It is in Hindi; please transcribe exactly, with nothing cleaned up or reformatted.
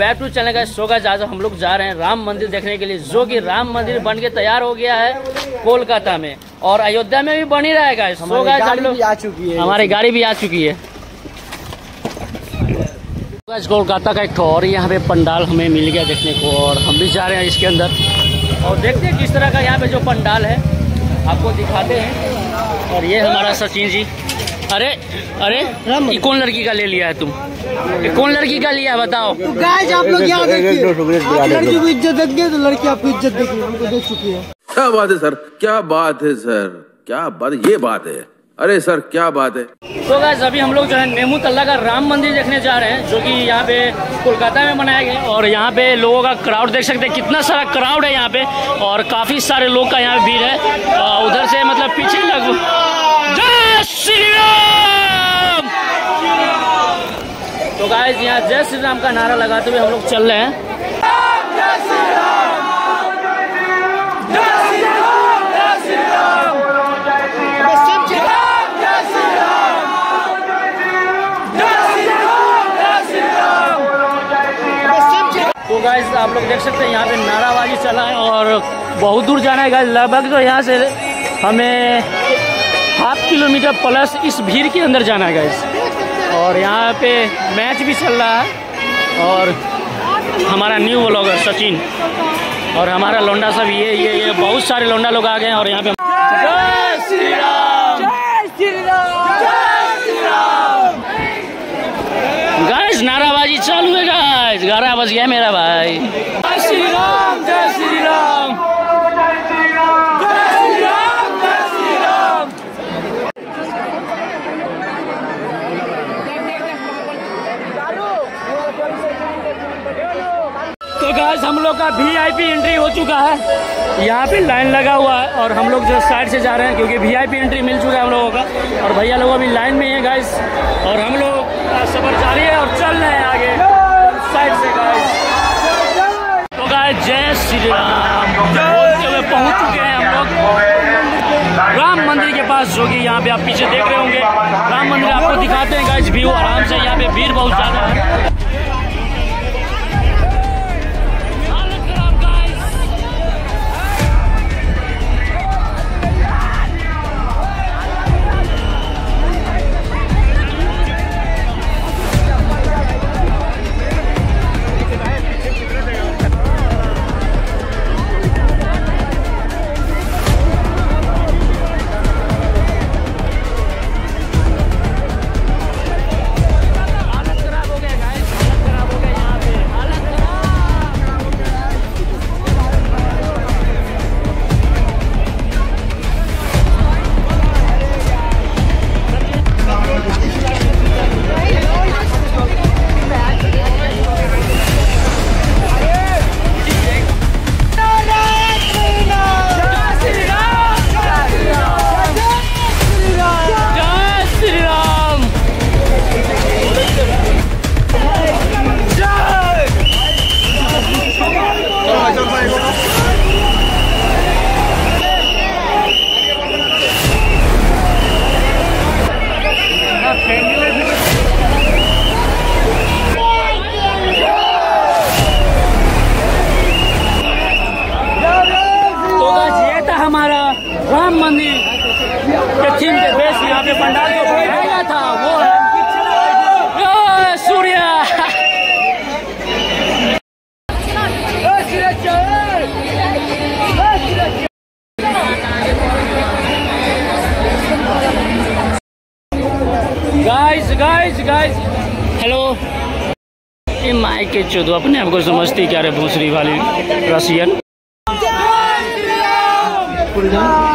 बैक टू चैनल का शो। गाइस आज हम लोग जा रहे हैं राम मंदिर देखने के लिए, जो कि राम मंदिर बन के तैयार हो गया है कोलकाता में, और अयोध्या में भी बन ही रहेगा। सो गाइस हम लोग आ चुकी है, हमारी गाड़ी भी आ चुकी है। गाइस कोलकाता का एक और यहाँ पे पंडाल हमें मिल गया देखने को, और हम भी जा रहे हैं इसके अंदर और देखते हैं किस तरह का यहाँ पे जो पंडाल है आपको दिखाते हैं। और ये हमारा सचिन जी। अरे अरे ये कौन लड़की का ले लिया है तुम? ये कौन लड़की का लिया है बताओ? तो गाइस आप लोग यहाँ देखिए, आप लड़की को इज्जत देंगे तो लड़की आपको इज्जत देगी, हमको दे चुकी है। क्या बात है सर, क्या बात है सर, क्या बात, ये बात है। अरे सर क्या बात है। तो गाइस अभी हम लोग जो है नेमू तल्ला का राम मंदिर देखने जा रहे हैं, जो कि यहाँ पे कोलकाता में बनाया गया। और यहाँ पे लोगों का क्राउड देख सकते हैं, कितना सारा क्राउड है यहाँ पे, और काफी सारे लोग का यहाँ भीड़ है। उधर से मतलब पीछे लग जय श्री राम। तो गाइस यहाँ जय श्री राम का नारा लगाते हुए हम लोग चल रहे हैं। तो गाइस आप लोग देख सकते हैं यहाँ पे नाराबाजी चला है, और बहुत दूर जाना है गाइस। लगभग तो यहाँ से हमें हाफ किलोमीटर प्लस इस भीड़ के अंदर जाना है गाइस। और यहाँ पे मैच भी चल रहा है, और हमारा न्यू ब्लॉगर सचिन और हमारा लौंडा सब ये ये ये बहुत सारे लौंडा लोग आ गए हैं। और यहाँ पे जय श्री राम, जय श्री राम, जय श्री राम। गाइस नाराबाजी चालू है गाइस, ग्यारह बज गया मेरा भाई। जय श्री राम, जय श्री राम, जय श्री राम, जय श्री राम, जय श्री राम। तो गाइस हम लोग का वी आई पी एंट्री हो चुका है, यहाँ पे लाइन लगा हुआ है, और हम लोग जो साइड से जा रहे हैं क्योंकि वी आई पी एंट्री मिल चुका है हम लोगों का। और भैया लोग अभी लाइन में है गाइस, और हम लोग का सफर जारी है और चल रहे हैं आगे साइड से गाइस। तो गाइस जय श्री राम बोलते हुए पहुँच चुके हैं हम लोग राम मंदिर के पास, जो कि यहाँ पे आप पीछे देख रहे होंगे राम मंदिर। आपको दिखाते हैं गाइस व्यू आराम से, यहाँ पे भीड़ बहुत ज्यादा है। हमारा राम मंदिर के थीम के बेस यहाँ पे पंडाल को बनाया था, वो है Surya. Guys guys guys hello, ये माइक के चौदह अपने आपको समझती क्या रे भूसरी वाली रसियन।